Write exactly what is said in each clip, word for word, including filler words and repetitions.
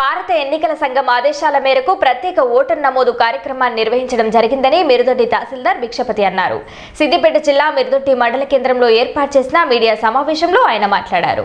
భారత ఎన్నికల సంఘం ఆదేశాల మేరకు ప్రత్యేక ఓటర్ నమోదు కార్యక్రమాన్ని నిర్వహించడం జరిగిందని మిరుదొడ్డి తహసీల్దార్ భిక్షపతి అన్నారు. సిద్దిపేట జిల్లా మిరుదొడ్డి మండల కేంద్రంలో ఏర్పాటు చేసిన మీడియా సమావేశంలో ఆయన మాట్లాడారు.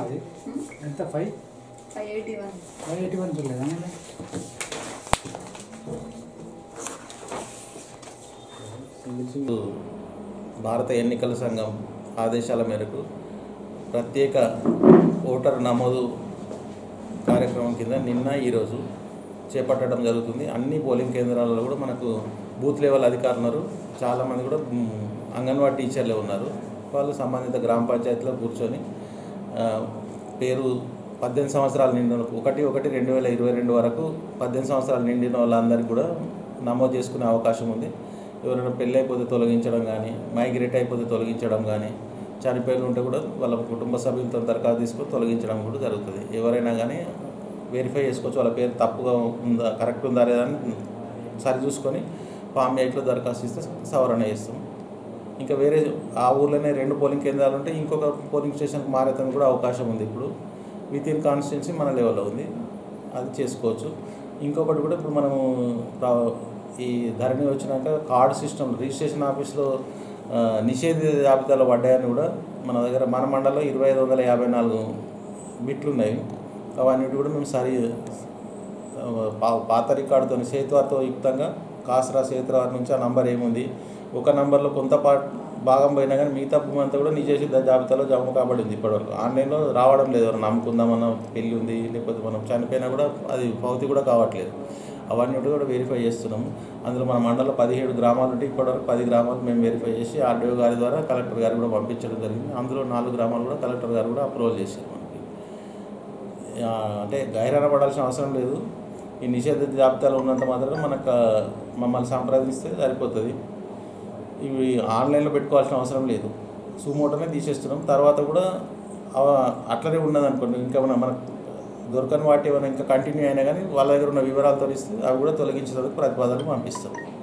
భారత ఎన్నికల సంఘం ఆదేశాల మేరకు ప్రత్యేక ఓటర్ నమోదు కార్యక్రమం కింద నిన్న ఈరోజు చేపట్టడం జరుగుతుంది. అన్ని పోలింగ్ కేంద్రాలలో కూడా మనకు బూత్ లెవెల్ అధికారులు ఉన్నారు, చాలామంది కూడా అంగన్వాడీ టీచర్లే ఉన్నారు. వాళ్ళు సంబంధిత గ్రామ పంచాయతీలో కూర్చొని పేరు పద్దెనిమిది సంవత్సరాలు నిండిన ఒకటి ఒకటి రెండు వేల ఇరవై రెండు వరకు పద్దెనిమిది సంవత్సరాలు నిండిన వాళ్ళందరికీ కూడా నమోదు చేసుకునే అవకాశం ఉంది. ఎవరైనా పెళ్ళి అయిపోతే తొలగించడం కానీ, మైగ్రేట్ అయిపోతే తొలగించడం కానీ, చనిపోయిన ఉంటే కూడా వాళ్ళ కుటుంబ సభ్యులతో దరఖాస్తు తీసుకొని తొలగించడం కూడా జరుగుతుంది. ఎవరైనా కానీ వెరిఫై చేసుకోవచ్చు, వాళ్ళ పేరు తప్పుగా ఉందా కరెక్ట్ ఉందా లేదా అని సరి చూసుకొని ఫామ్ ఎయిట్లో దరఖాస్తు ఇస్తే సవరణ చేస్తాం. ఇంకా వేరే ఆ ఊర్లోనే రెండు పోలింగ్ కేంద్రాలు ఉంటే ఇంకొక పోలింగ్ స్టేషన్కి మారేతానికి కూడా అవకాశం ఉంది. ఇప్పుడు విత్ ఇన్ కాన్స్టిట్యున్సీ మన లెవెల్లో ఉంది, అది చేసుకోవచ్చు. ఇంకొకటి కూడా ఇప్పుడు మనము ఈ ధరణి వచ్చినాక కార్డు సిస్టమ్ రిజిస్ట్రేషన్ ఆఫీస్లో నిషేధిత జాబితాలో పడ్డాయని కూడా మన దగ్గర మన మండలంలో ఇరవై ఐదు వందల యాభై నాలుగు బిట్లు ఉన్నాయి. అవన్నిటి కూడా మేము సరి పాత రికార్డుతో సేతువాతో యుక్తంగా కాసరా సేతువారి నుంచి ఆ నంబర్ ఏముంది, ఒక నంబర్లో కొంత పా భాగం పోయినా కానీ మిగతా భూమి అంతా కూడా నిషేధిత జాబితాలో జమ కాబడింది. ఇప్పటివరకు ఆన్లైన్లో రావడం లేదు. ఎవరు నమ్ముకుందామన్న పెళ్ళి ఉంది, లేకపోతే మనం చనిపోయినా కూడా అది పౌతి కూడా కావట్లేదు. అవన్నీ కూడా వెరిఫై చేస్తున్నాము. అందులో మన మండలంలో పదిహేడు గ్రామాలు ఉంటే ఇప్పటివరకు పది గ్రామాలు మేము వెరిఫై చేసి ఆర్డీఓ గారి ద్వారా కలెక్టర్ గారు కూడా పంపించడం జరిగింది. అందులో నాలుగు గ్రామాలు కూడా కలెక్టర్ గారు కూడా అప్రూవల్ చేశారు. మనకి అంటే గైరాన పడాల్సిన అవసరం లేదు. ఈ నిషేధిత జాబితాలో ఉన్నంత మాత్రం మనకు మమ్మల్ని సంప్రదిస్తే సరిపోతుంది. ఇవి ఆన్లైన్లో పెట్టుకోవాల్సిన అవసరం లేదు. సుమోటోనే తీసేస్తున్నాం. తర్వాత కూడా అట్లనే ఉన్నది అనుకోండి, ఇంకా మన మనకు దొరకని వాటి ఏమైనా ఇంకా కంటిన్యూ అయినా కానీ వాళ్ళ దగ్గర ఉన్న వివరాలతో ఇస్తే అవి కూడా తొలగించేందుకు ప్రతిపాదనలు పంపిస్తాం.